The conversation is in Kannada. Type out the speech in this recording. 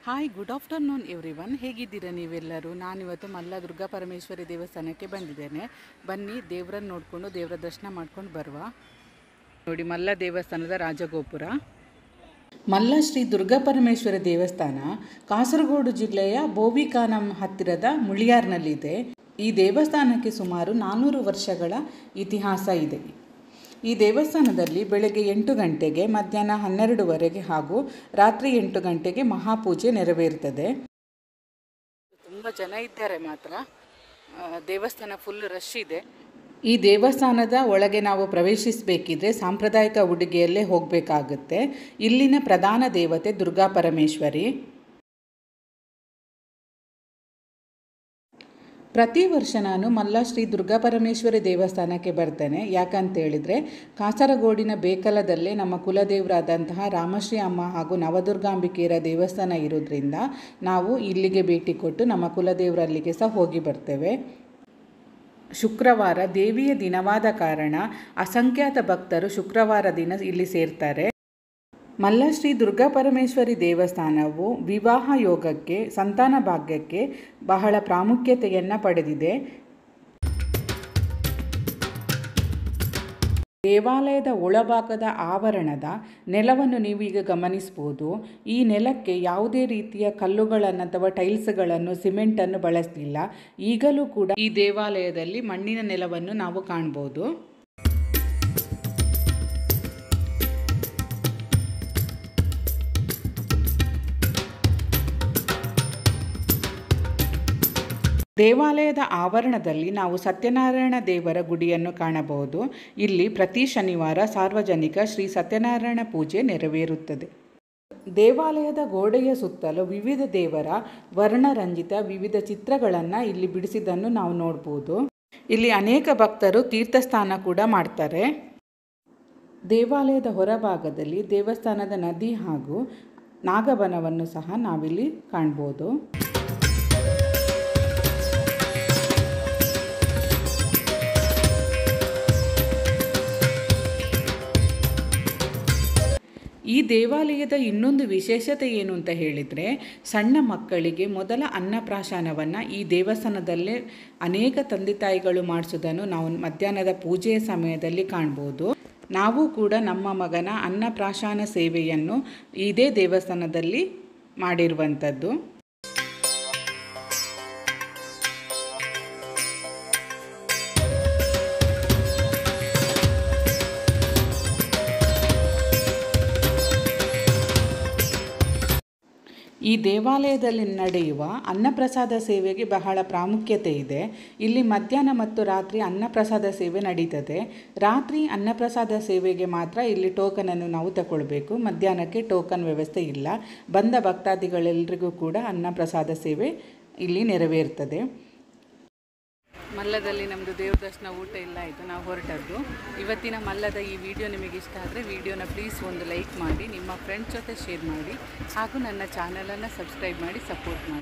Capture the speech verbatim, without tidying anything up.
Hi, good afternoon everyone. ಹೇಗಿದ್ದೀರಾ ನೀವೆಲ್ಲರೂ? ನಾನಿವತ್ತು ಮಲ್ಲ ದುರ್ಗಾ ಪರಮೇಶ್ವರಿ ದೇವಸ್ಥಾನಕ್ಕೆ ಬಂದಿದ್ದೇನೆ. ಬನ್ನಿ, ದೇವರನ್ನು ನೋಡಿಕೊಂಡು ದೇವರ ದರ್ಶನ ಮಾಡ್ಕೊಂಡು ಬರುವ. ನೋಡಿ, ಮಲ್ಲ ದೇವಸ್ಥಾನದ ರಾಜಗೋಪುರ. ಮಲ್ಲ ಶ್ರೀ ದುರ್ಗಾ ಪರಮೇಶ್ವರಿ ದೇವಸ್ಥಾನ ಕಾಸರಗೋಡು ಜಿಲ್ಲೆಯ ಬೋವಿಕಾನಂ ಹತ್ತಿರದ ಮುಳಿಯಾರ್ನಲ್ಲಿದೆ. ಈ ದೇವಸ್ಥಾನಕ್ಕೆ ಸುಮಾರು ನಾನ್ನೂರು ವರ್ಷಗಳ ಇತಿಹಾಸ ಇದೆ. ಈ ದೇವಸ್ಥಾನದಲ್ಲಿ ಬೆಳಗ್ಗೆ ಎಂಟು ಗಂಟೆಗೆ, ಮಧ್ಯಾಹ್ನ ಹನ್ನೆರಡುವರೆಗೆ ಹಾಗೂ ರಾತ್ರಿ ಎಂಟು ಗಂಟೆಗೆ ಮಹಾಪೂಜೆ ನೆರವೇರುತ್ತದೆ. ತುಂಬ ಜನ ಇದ್ದಾರೆ ಮಾತ್ರ. ದೇವಸ್ಥಾನ ಫುಲ್ ರಶ್ ಇದೆ. ಈ ದೇವಸ್ಥಾನದ ಒಳಗೆ ನಾವು ಪ್ರವೇಶಿಸಬೇಕಿದ್ರೆ ಸಾಂಪ್ರದಾಯಿಕ ಉಡುಗೆಯಲ್ಲೇ ಹೋಗಬೇಕಾಗುತ್ತೆ. ಇಲ್ಲಿನ ಪ್ರಧಾನ ದೇವತೆ ದುರ್ಗಾ ಪರಮೇಶ್ವರಿ. ಪ್ರತಿ ವರ್ಷ ನಾನು ಮಲ್ಲ ಶ್ರೀ ದುರ್ಗಾ ಪರಮೇಶ್ವರಿ ದೇವಸ್ಥಾನಕ್ಕೆ ಬರ್ತೇನೆ. ಯಾಕಂತೇಳಿದರೆ ಕಾಸರಗೋಡಿನ ಬೇಕಲದಲ್ಲೇ ನಮ್ಮ ಕುಲದೇವರಾದಂತಹ ರಾಮಶ್ರೀ ಅಮ್ಮ ಹಾಗೂ ನವದುರ್ಗಾಂಬಿಕೆಯರ ದೇವಸ್ಥಾನ ಇರೋದ್ರಿಂದ ನಾವು ಇಲ್ಲಿಗೆ ಭೇಟಿ ಕೊಟ್ಟು ನಮ್ಮ ಕುಲದೇವರಲ್ಲಿಗೆ ಸಹ ಹೋಗಿ ಬರ್ತೇವೆ. ಶುಕ್ರವಾರ ದೇವಿಯ ದಿನವಾದ ಕಾರಣ ಅಸಂಖ್ಯಾತ ಭಕ್ತರು ಶುಕ್ರವಾರ ದಿನ ಇಲ್ಲಿ ಸೇರ್ತಾರೆ. ಮಲ್ಲ ಶ್ರೀ ದುರ್ಗಾ ಪರಮೇಶ್ವರಿ ದೇವಸ್ಥಾನವು ವಿವಾಹ ಯೋಗಕ್ಕೆ, ಸಂತಾನ ಭಾಗ್ಯಕ್ಕೆ ಬಹಳ ಪ್ರಾಮುಖ್ಯತೆಯನ್ನು ಪಡೆದಿದೆ. ದೇವಾಲಯದ ಒಳಭಾಗದ ಆವರಣದ ನೆಲವನ್ನು ನೀವು ಈಗ ಗಮನಿಸ್ಬೋದು. ಈ ನೆಲಕ್ಕೆ ಯಾವುದೇ ರೀತಿಯ ಕಲ್ಲುಗಳನ್ನು ಅಥವಾ ಟೈಲ್ಸ್ಗಳನ್ನು, ಸಿಮೆಂಟನ್ನು ಬಳಸಲಿಲ್ಲ. ಈಗಲೂ ಕೂಡ ಈ ದೇವಾಲಯದಲ್ಲಿ ಮಣ್ಣಿನ ನೆಲವನ್ನು ನಾವು ಕಾಣ್ಬೋದು. ದೇವಾಲಯದ ಆವರಣದಲ್ಲಿ ನಾವು ಸತ್ಯನಾರಾಯಣ ದೇವರ ಗುಡಿಯನ್ನು ಕಾಣಬಹುದು. ಇಲ್ಲಿ ಪ್ರತಿ ಶನಿವಾರ ಸಾರ್ವಜನಿಕ ಶ್ರೀ ಸತ್ಯನಾರಾಯಣ ಪೂಜೆ ನೆರವೇರುತ್ತದೆ. ದೇವಾಲಯದ ಗೋಡೆಯ ಸುತ್ತಲೂ ವಿವಿಧ ದೇವರ ವರ್ಣರಂಜಿತ ವಿವಿಧ ಚಿತ್ರಗಳನ್ನು ಇಲ್ಲಿ ಬಿಡಿಸಿದ್ದನ್ನು ನಾವು ನೋಡ್ಬೋದು. ಇಲ್ಲಿ ಅನೇಕ ಭಕ್ತರು ತೀರ್ಥಸ್ನಾನ ಕೂಡ ಮಾಡ್ತಾರೆ. ದೇವಾಲಯದ ಹೊರಭಾಗದಲ್ಲಿ ದೇವಸ್ಥಾನದ ನದಿ ಹಾಗೂ ನಾಗಬನವನ್ನು ಸಹ ನಾವಿಲ್ಲಿ ಕಾಣ್ಬೋದು. ಈ ದೇವಾಲಯದ ಇನ್ನೊಂದು ವಿಶೇಷತೆ ಏನು ಅಂತ ಹೇಳಿದರೆ, ಸಣ್ಣ ಮಕ್ಕಳಿಗೆ ಮೊದಲ ಅನ್ನಪ್ರಾಶನವನ್ನು ಈ ದೇವಸ್ಥಾನದಲ್ಲೇ ಅನೇಕ ತಂದೆ ತಾಯಿಗಳು ಮಾಡಿಸೋದನ್ನು ನಾವು ಮಧ್ಯಾಹ್ನದ ಪೂಜೆಯ ಸಮಯದಲ್ಲಿ ಕಾಣ್ಬೋದು. ನಾವು ಕೂಡ ನಮ್ಮ ಮಗನ ಅನ್ನಪ್ರಾಶನ ಸೇವೆಯನ್ನು ಇದೇ ದೇವಸ್ಥಾನದಲ್ಲಿ ಮಾಡಿರುವಂಥದ್ದು. ಈ ದೇವಾಲಯದಲ್ಲಿ ನಡೆಯುವ ಅನ್ನಪ್ರಸಾದ ಸೇವೆಗೆ ಬಹಳ ಪ್ರಾಮುಖ್ಯತೆ ಇದೆ. ಇಲ್ಲಿ ಮಧ್ಯಾಹ್ನ ಮತ್ತು ರಾತ್ರಿ ಅನ್ನಪ್ರಸಾದ ಸೇವೆ ನಡೀತದೆ. ರಾತ್ರಿ ಅನ್ನಪ್ರಸಾದ ಸೇವೆಗೆ ಮಾತ್ರ ಇಲ್ಲಿ ಟೋಕನನ್ನು ನಾವು ತಗೊಳ್ಬೇಕು. ಮಧ್ಯಾಹ್ನಕ್ಕೆ ಟೋಕನ್ ವ್ಯವಸ್ಥೆ ಇಲ್ಲ. ಬಂದ ಭಕ್ತಾದಿಗಳೆಲ್ಲರಿಗೂ ಕೂಡ ಅನ್ನಪ್ರಸಾದ ಸೇವೆ ಇಲ್ಲಿ ನೆರವೇರ್ತದೆ. ಮಲ್ಲದಲ್ಲಿ ನಮ್ಮದು ದೇವ್ರ ದರ್ಶನ, ಊಟ ಎಲ್ಲ ಆಯಿತು. ನಾವು ಹೊರಟದ್ದು. ಇವತ್ತಿನ ಮಲ್ಲದ ಈ ವಿಡಿಯೋ ನಿಮಗೆ ಇಷ್ಟ ಆದರೆ ವಿಡಿಯೋನ ಪ್ಲೀಸ್ ಒಂದು ಲೈಕ್ ಮಾಡಿ, ನಿಮ್ಮ ಫ್ರೆಂಡ್ಸ್ ಜೊತೆ ಶೇರ್ ಮಾಡಿ ಹಾಗೂ ನನ್ನ ಚಾನಲನ್ನು ಸಬ್ಸ್ಕ್ರೈಬ್ ಮಾಡಿ ಸಪೋರ್ಟ್ ಮಾಡಿ.